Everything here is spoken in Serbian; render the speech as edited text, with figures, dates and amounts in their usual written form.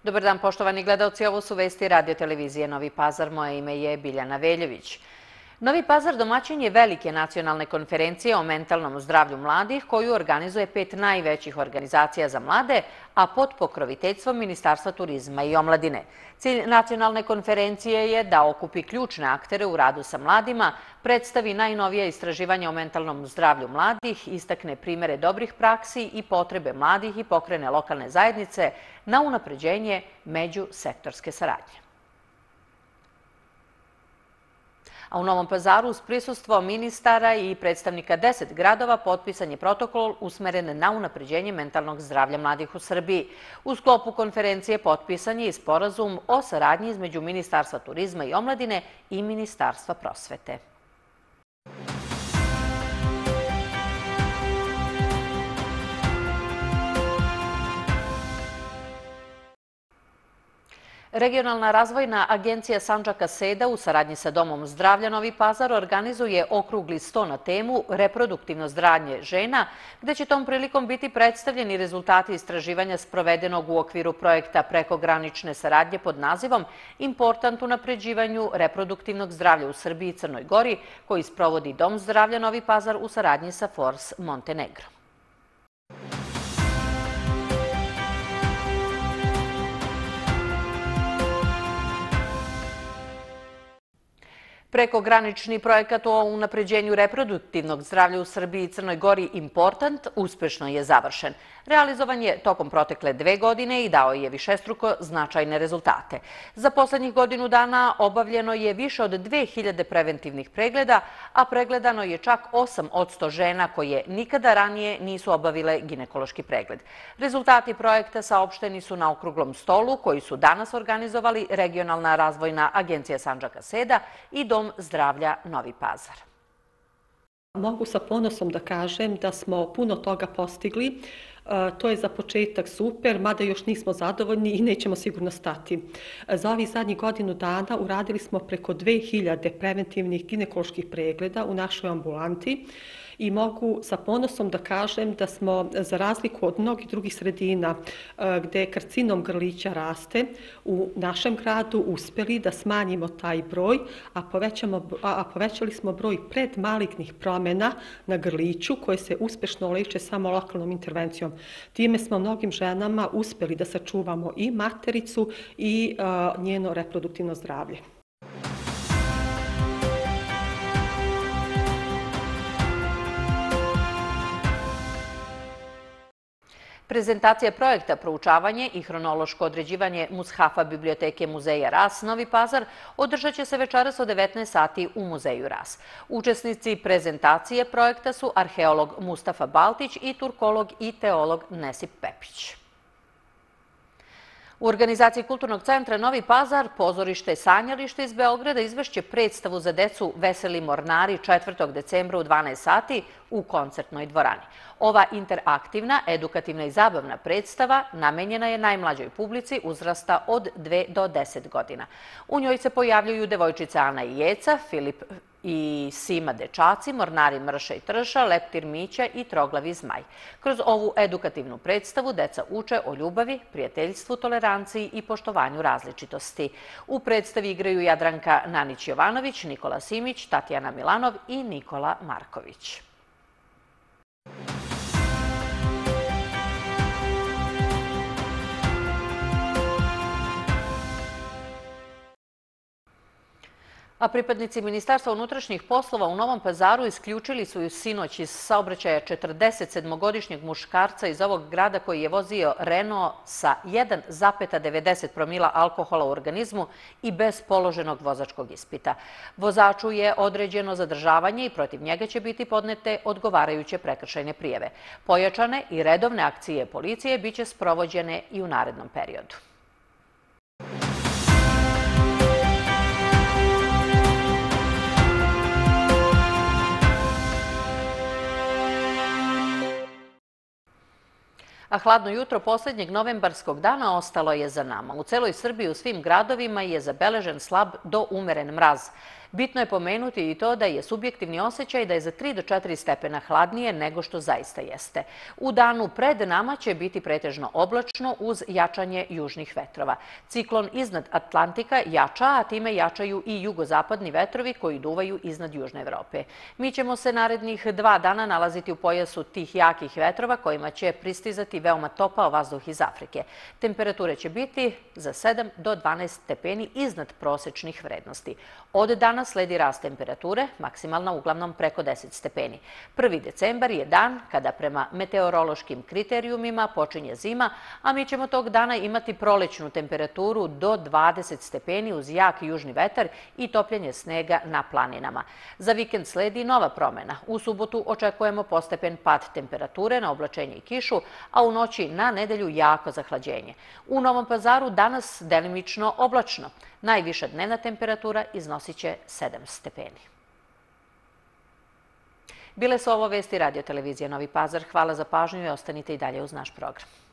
Dobar dan, poštovani gledaoci, ovo su vesti radio-televizije Novi Pazar. Moje ime je Biljana Veljević. Novi Pazar domaćin je velike nacionalne konferencije o mentalnom zdravlju mladih koju organizuje 5 najvećih organizacija za mlade, a pod pokroviteljstvom Ministarstva turizma i omladine. Cilj nacionalne konferencije je da okupi ključne aktere u radu sa mladima, predstavi najnovija istraživanja o mentalnom zdravlju mladih, istakne primere dobrih praksi i potrebe mladih i pokrene lokalne zajednice na unapređenje međusektorske saradnje. A u Novom Pazaru uz prisustvo ministara i predstavnika 10 gradova potpisan je protokol usmeren na unapređenje mentalnog zdravlja mladih u Srbiji. U sklopu konferencije potpisan je i sporazum o saradnji između Ministarstva turizma i omladine i Ministarstva prosvete. Regionalna razvojna agencija Sandžaka Seda u saradnji sa Domom zdravlja Novi Pazar organizuje okrugli sto na temu reproduktivno zdravlje žena, gde će tom prilikom biti predstavljeni rezultati istraživanja sprovedenog u okviru projekta prekogranične saradnje pod nazivom Important u napređivanju reproduktivnog zdravlja u Srbiji i Crnoj Gori, koji sprovodi Dom zdravlja Novi Pazar u saradnji sa Force Montenegro. Prekogranični projekat o unapređenju reproduktivnog zdravlja u Srbiji i Crnoj Gori Important uspešno je završen. Realizovan je tokom protekle 2 godine i dao je višestruko značajne rezultate. Za poslednjih godinu dana obavljeno je više od 2000 preventivnih pregleda, a pregledano je čak 8% žena koje nikada ranije nisu obavile ginekološki pregled. Rezultati projekta saopšteni su na okruglom stolu koji su danas organizovali Regionalna razvojna agencija Sandžaka Seda i Dom zdravlja Novi Pazar. Mogu sa ponosom da kažem da smo puno toga postigli. To je za početak super, mada još nismo zadovoljni i nećemo sigurno stati. Za ovih zadnjih godinu dana uradili smo preko 2000 preventivnih ginekoloških pregleda u našoj ambulanti i mogu sa ponosom da kažem da smo, za razliku od mnogih drugih sredina gde karcinom grlića raste, u našem gradu uspeli da smanjimo taj broj, a povećali smo broj predmalignih promjena na grliću koje se uspešno leče samo lokalnom intervencijom. Time smo mnogim ženama uspeli da sačuvamo i matericu i njeno reproduktivno zdravlje. Prezentacija projekta Proučavanje i hronološko određivanje Mushafa biblioteke Muzeja Ras Novi Pazar održat će se večeras od 19 sati u Muzeju Ras. Učesnici prezentacije projekta su arheolog Mustafa Baltić i turkolog i teolog Nesip Pepić. U organizaciji Kulturnog centra Novi Pazar pozorište Sanjalište iz Beograda izvešće predstavu za decu Veseli mornari 4. decembra u 12 sati u koncertnoj dvorani. Ova interaktivna, edukativna i zabavna predstava namenjena je najmlađoj publici uzrasta od 2 do 10 godina. U njoj se pojavljuju devojčica Ana i Jeca, Filip i Sima dečaci, mornari Mrša i Trša, leptir Mića i troglavi zmaj. Kroz ovu edukativnu predstavu deca uče o ljubavi, prijateljstvu, toleranciji i poštovanju različitosti. U predstavi igraju Jadranka Nanić-Jovanović, Nikola Simić, Tatjana Milanov i Nikola Marković. A pripadnici Ministarstva unutrašnjih poslova u Novom Pazaru isključili su sinoć iz saobraćaja 47-godišnjeg muškarca iz ovog grada koji je vozio Renault sa 1,90 promila alkohola u organizmu i bez položenog vozačkog ispita. Vozaču je određeno zadržavanje i protiv njega će biti podnete odgovarajuće prekršajne prijave. Pojačane i redovne akcije policije biće sprovođene i u narednom periodu. A hladno jutro posljednjeg novembarskog dana ostalo je za nama. U celoj Srbiji u svim gradovima je zabeležen slab do umeren mraz. Bitno je pomenuti i to da je subjektivni osjećaj da je za 3 do 4 stepena hladnije nego što zaista jeste. U danu pred nama će biti pretežno oblačno uz jačanje južnih vetrova. Ciklon iznad Atlantika jača, a time jačaju i jugozapadni vetrovi koji duvaju iznad Južne Evrope. Mi ćemo se narednih 2 dana nalaziti u pojasu tih jakih vetrova kojima će pristizati veoma topao vazduh iz Afrike. Temperature će biti za 7 do 12 stepeni iznad prosečnih vrednosti. Od danas sledi rast temperature, maksimalna uglavnom preko 10 stepeni. 1. decembar je dan kada prema meteorološkim kriterijumima počinje zima, a mi ćemo tog dana imati prolećnu temperaturu do 20 stepeni uz jak južni vetar i topljenje snega na planinama. Za vikend sledi nova promena. U subotu očekujemo postepen pad temperature na oblačenje i kišu, a u noći na nedelju jako zahlađenje. U Novom Pazaru danas delimično oblačno. Najviša dnevna temperatura iznosit će 7 stepeni. Bile su ovo vesti Radio televizije Novi Pazar. Hvala za pažnju i ostanite i dalje uz naš program.